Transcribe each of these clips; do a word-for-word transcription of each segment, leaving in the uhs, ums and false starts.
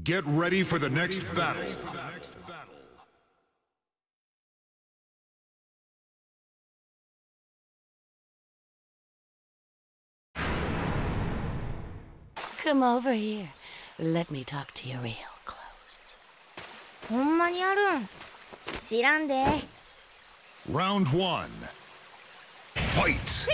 Get ready for the next battle. Come over here. Let me talk to you real close. ほんまにあるん？知らんで。 Round one. Fight.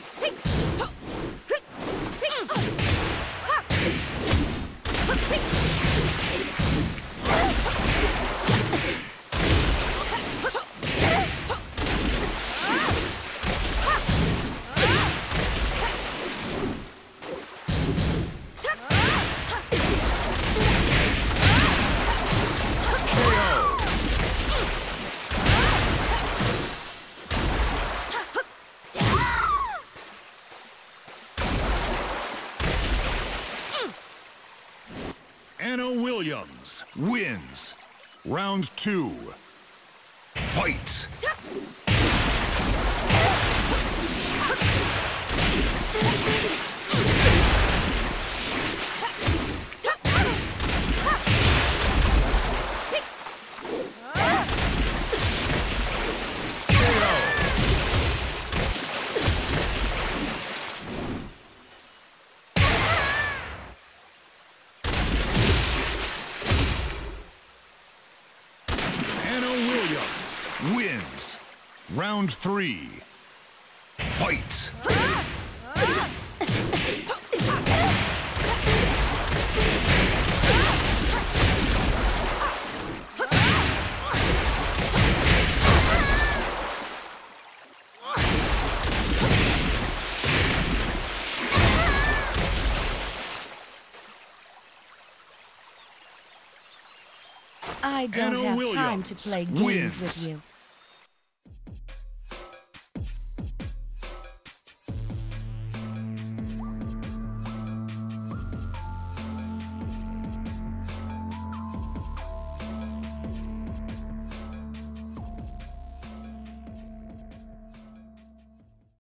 Anna Williams wins. Round two. Fight. Wins. Round three. Fight. I don't Anna have Williams time to play games wins. with you.